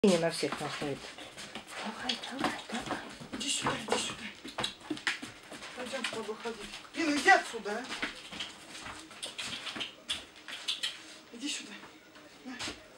Не на всех находит. Давай, давай, давай. Иди сюда, иди сюда. Пойдем с тобой ходить. Лина, иди отсюда. Иди сюда. На.